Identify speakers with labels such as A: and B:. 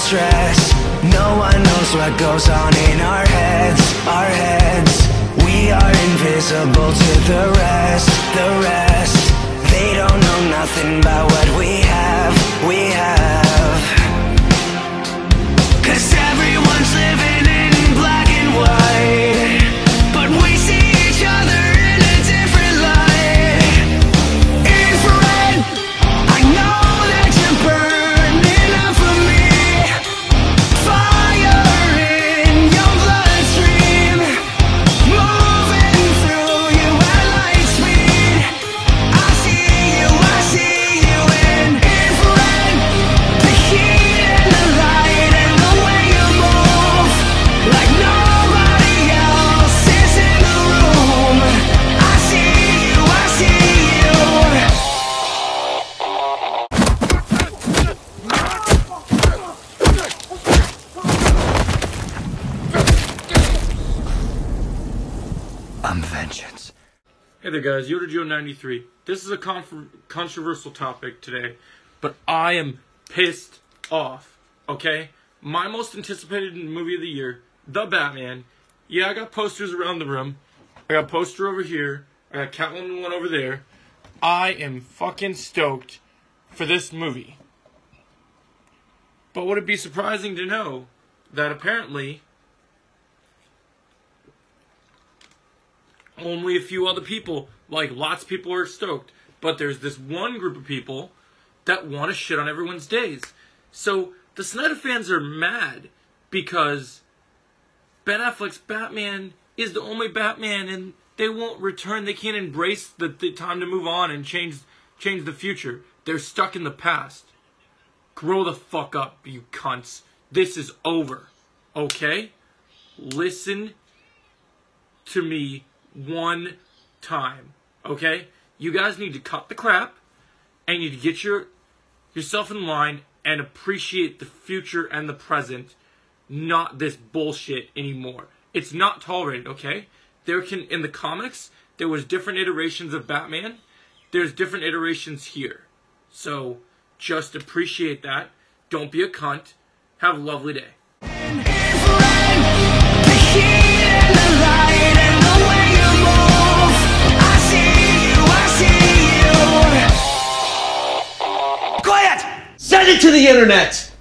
A: stress. No one knows what goes on in our heads, our heads. We are invisible to the rest, the rest. They don't know nothing about what we have, we have. 'Cause everyone's living in black and white, but we see each other in a different light. Infrared, I know that you're burning up for me. Fire in your bloodstream, moving through you at light speed. I see you in infrared. The heat and the light and the way you move, like nobody else is in the room. I see you, I see you. I'm vengeance.
B: Hey there guys, YodaJoe93. This is a controversial topic today, but I am pissed off, okay? My most anticipated movie of the year, The Batman. Yeah, I got posters around the room. I got a poster over here. I got Catwoman one over there. I am fucking stoked for this movie. But would it be surprising to know that apparently only a few other people, like lots of people, are stoked, but there's this one group of people that want to shit on everyone's days. So the Snyder fans are mad because Ben Affleck's Batman is the only Batman, and they won't return. They can't embrace the time to move on and change the future. They're stuck in the past. Grow the fuck up, you cunts. This is over, okay? Listen to me one time, okay? You guys need to cut the crap and you need to get yourself in line and appreciate the future and the present, not this bullshit anymore. It's not tolerated, okay? In the comics, there was different iterations of Batman. There's different iterations here. So just appreciate that. Don't be a cunt. Have a lovely day.
C: Send it to the internet!